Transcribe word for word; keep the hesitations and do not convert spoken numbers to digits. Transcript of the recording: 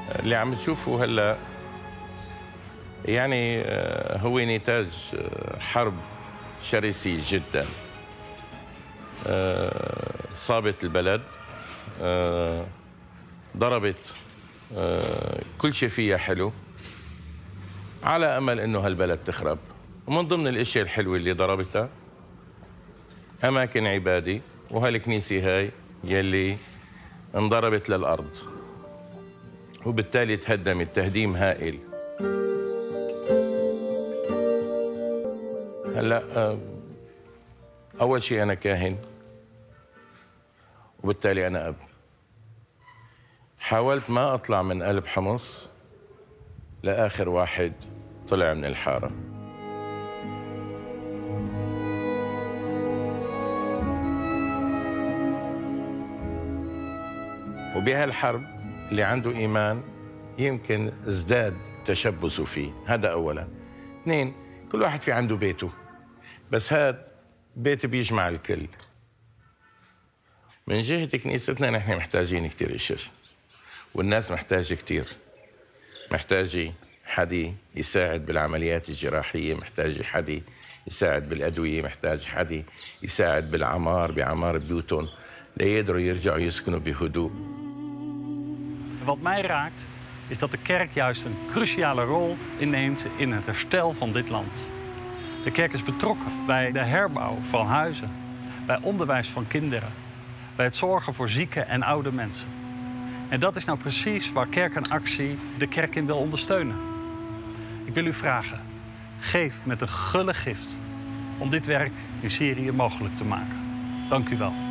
اللي عم تشوفوا هلا يعني هو نتاج حرب شرسة جدا صابت البلد، ضربت كل شيء فيها حلو على أمل إنه هالبلد تخرب. ومن ضمن الأشياء الحلوة اللي ضربتها أماكن عبادة، وهالكنيسة هاي يلي انضربت للأرض وبالتالي تهدمت تهديم هائل. هلا أول شيء أنا كاهن وبالتالي أنا أب. حاولت ما أطلع من قلب حمص لآخر واحد طلع من الحارة. وبهالحرب اللي عنده إيمان يمكن ازداد تشبثه فيه، هذا أولاً. اثنين، كل واحد في عنده بيته، بس هذا بيت بيجمع الكل. من جهة كنيستنا نحن محتاجين كتير إشي، والناس محتاجة كتير، محتاجة حدا يساعد بالعمليات الجراحية، محتاج حدا يساعد بالأدوية، محتاج حدا يساعد بالعمار بعمار بيوتهم ليقدروا يرجعوا يسكنوا بهدوء. Wat mij raakt is dat de kerk juist een cruciale rol inneemt in het herstel van dit land. De kerk is betrokken bij de herbouw van huizen, bij onderwijs van kinderen, bij het zorgen voor zieke en oude mensen. En dat is nou precies waar Kerk en Actie de kerk in wil ondersteunen. Ik wil u vragen, geef met een gulle gift om dit werk in Syrië mogelijk te maken. Dank u wel.